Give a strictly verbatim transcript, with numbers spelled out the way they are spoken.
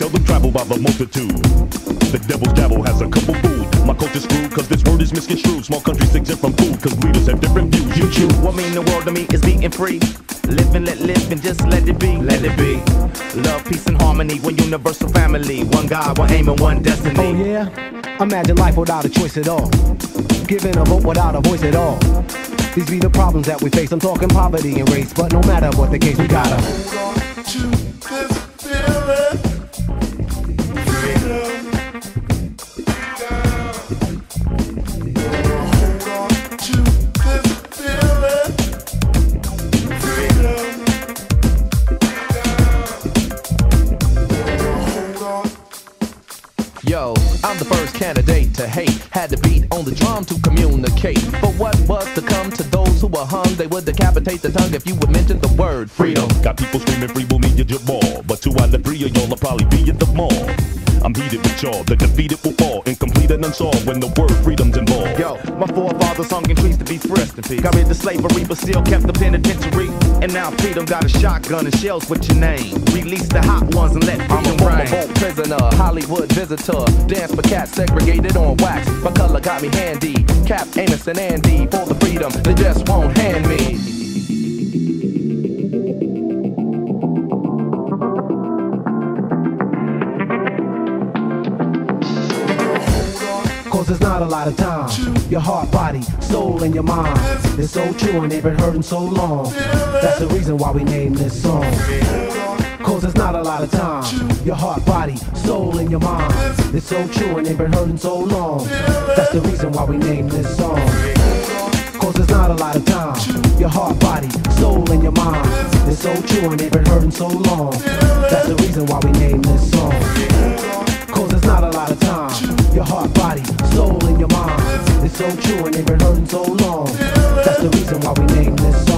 seldom traveled by the multitude. The devil's dabble has a couple food. My culture's screwed, cause this word is misconstrued. Small countries exempt from food, cause leaders have different views. You choose. What mean the world to me is being free. Live and let live and just let it be, let it be. Love, peace and harmony, one universal family. One God, one aim and one destiny. Oh yeah? Imagine life without a choice at all. Giving a vote without a voice at all. These be the problems that we face. I'm talking poverty and race, but no matter what the case, we gotta hold on to this feeling. Freedom. Hold on to this feeling. Freedom. Hold on. Yo, I'm the first candidate to hate. Had to beat on the drum to communicate. But what was to come to those who were hung? They would decapitate the tongue if you would mention the word freedom. Got people screaming free will mean you just ball. But two out of three of y'all will probably be at the mall. I'm heated with y'all, the defeated will fall. Incomplete and unsolved when the word freedom's involved. Yo, my forefathers hung in trees to be free. Got rid of slavery but still kept the penitentiary. And now freedom got a shotgun and shells with your name. Release the hot ones and let freedom I'm a reign. vote prisoner, Hollywood visitor. Dance for cats segregated on wax. My color got me handy. Cap, Amos, and Andy. For the freedom they just won't hand me. Cause there's not a lot of time. Your heart, body, soul, and your mind. It's so true and they've been hurting so long. That's the reason why we named this song. Cause there's not a lot of time. Your heart, body, soul, and your mind. It's so true and they've been hurting so long. That's the reason why we named this song. Cause there's not a lot of time. Your heart, body, soul, and your mind. It's so true and they've been hurting so long. That's the reason why we named this song. Cause there's not a lot of time. Your heart, body, soul, and your mind. It's so true and they've been hurting so long. That's the reason why we named this song.